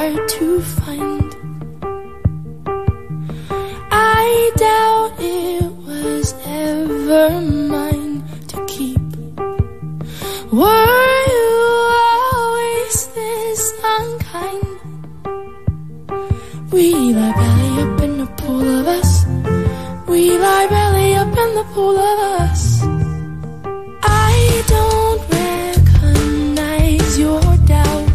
hard to find. I doubt it was ever mine to keep. Were you always this unkind? We lie belly up in the pool of us. We lie belly up in the pool of us. I don't recognize your doubt.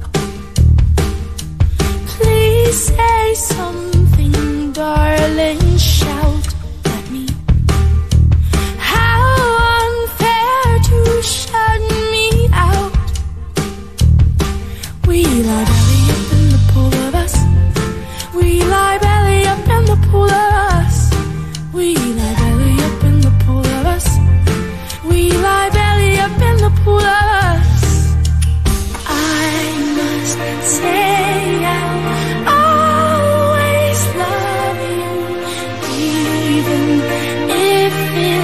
Please say something, darling, shout at me. How unfair to shut me out. We lie belly up in the pool of us. We lie belly up in the pool of us. We lie belly up in the pool of us. We lie belly up in the pool of us. I must say I'll always love you, even if it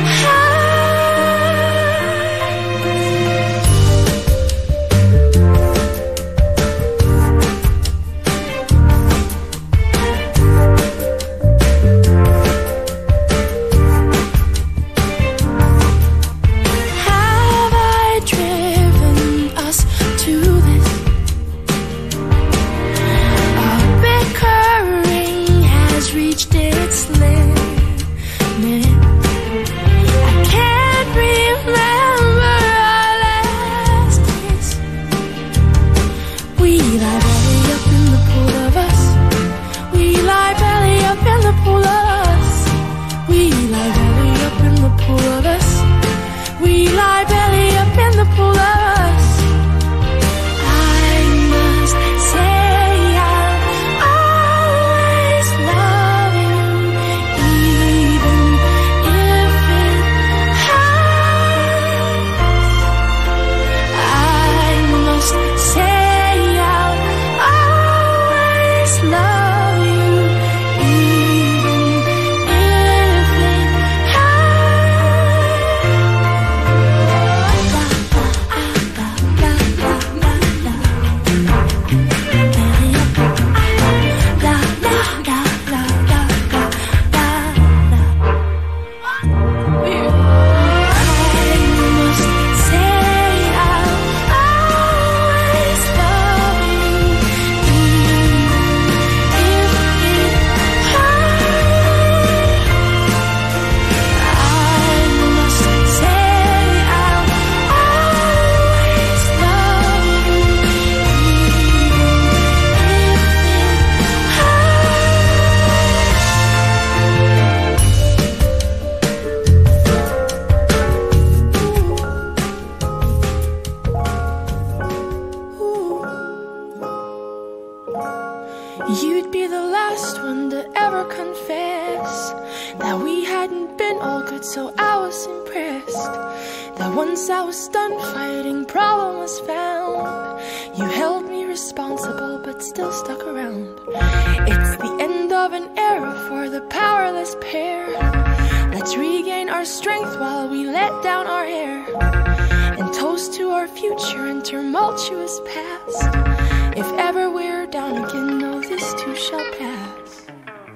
you'd be the last one to ever confess that we hadn't been all good, so I was impressed that once I was done fighting, problem was found. You held me responsible but still stuck around. It's the end of an era for the powerless pair. Let's regain our strength while we let down our hair, and toast to our future and tumultuous past. If ever we're down again, know this too shall pass.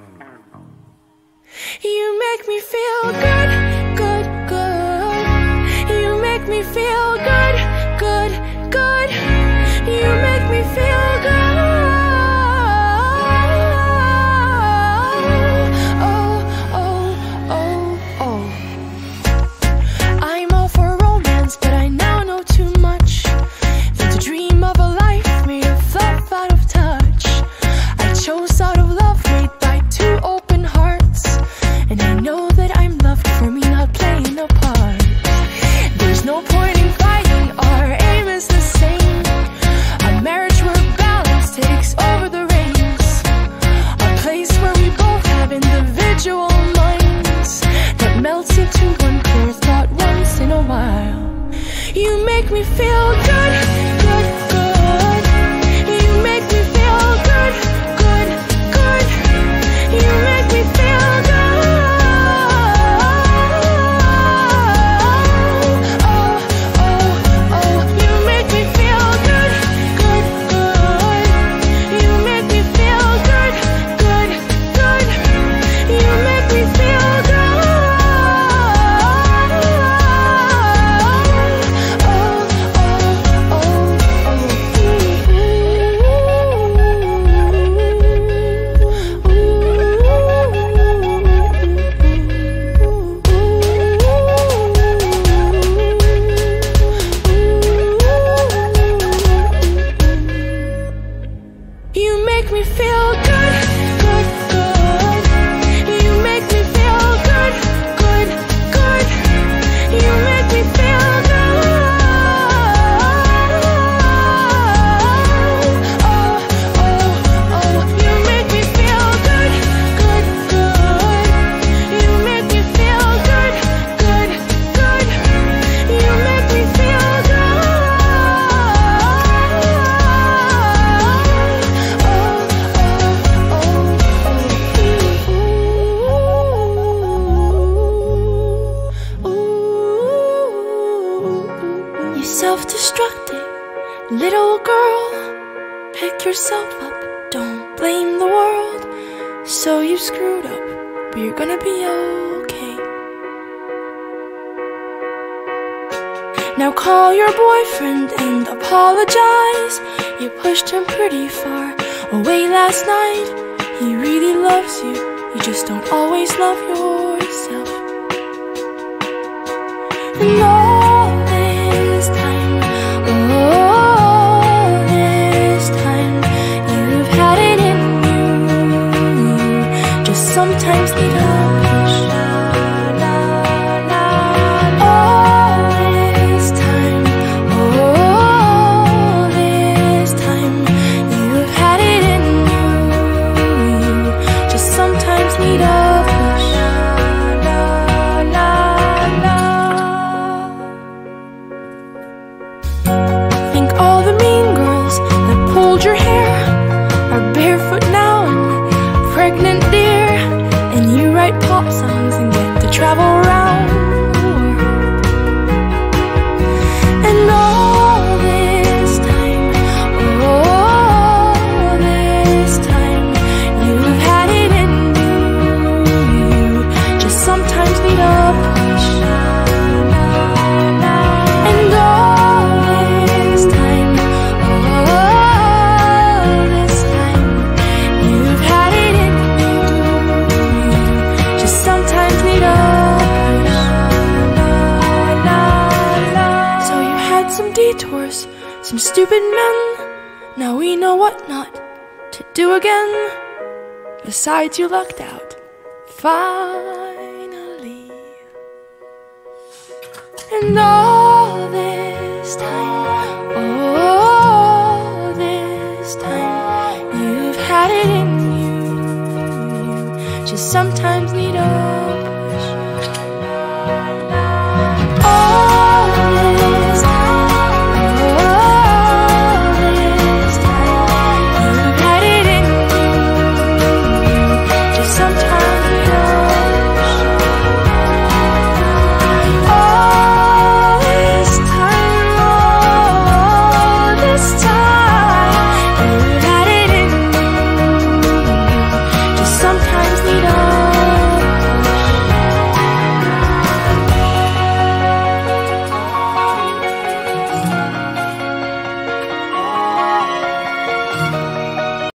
You make me feel good, good, good. You make me feel good, good, good. You make me feel good. Oh, oh, oh, oh. I'm all for romance, but I now know too much. That's a dream of a life made of love out of touch. I chose out of love made by two open hearts, and I know that I'm loved for me not playing a part. There's no point in fighting, our aim is the same. A marriage where balance takes over the reins. A place where we both have individual minds that melts into one clear thought once in a while. You make me feel good, good, good. You make me feel good, good, good. You make me feel good. distracted, little girl. Pick yourself up, don't blame the world. So you screwed up, but you're gonna be okay. Now call your boyfriend and apologize. You pushed him pretty far away last night. He really loves you, you just don't always love yourself. And all this time, all this time, you've had it in you. You just sometimes need a push. All this time, you've had it in you. You just sometimes need a push. Think all the mean girls that pulled your hair are barefoot now and pregnant, dear. And you write pop songs and get to travel around the world. And all this time, you've had it in you. You just sometimes need a push. And all this time, you've had it in you. You just sometimes need a push. So you had some detours, some stupid men. Now we know what not to do again. Besides, you lucked out, finally. And all this time, you've had it in you. You just some